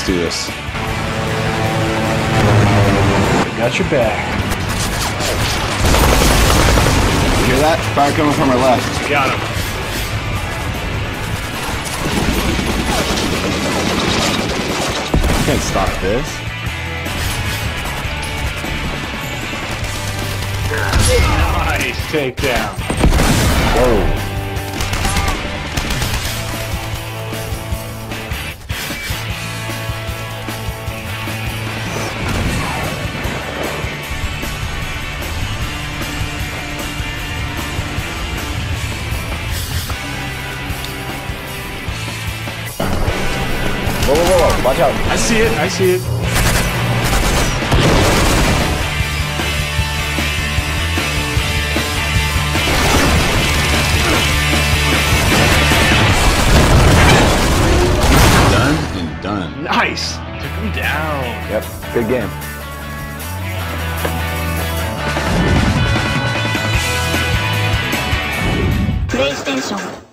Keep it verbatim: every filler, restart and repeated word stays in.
do this. I got your back. You hear that? Fire coming from our left. Got him. Can't stop this. Nice takedown. Whoa. Whoa, whoa, whoa, watch out. I see it, I see it. Done and done. Nice. Took him down. Yep, good game. PlayStation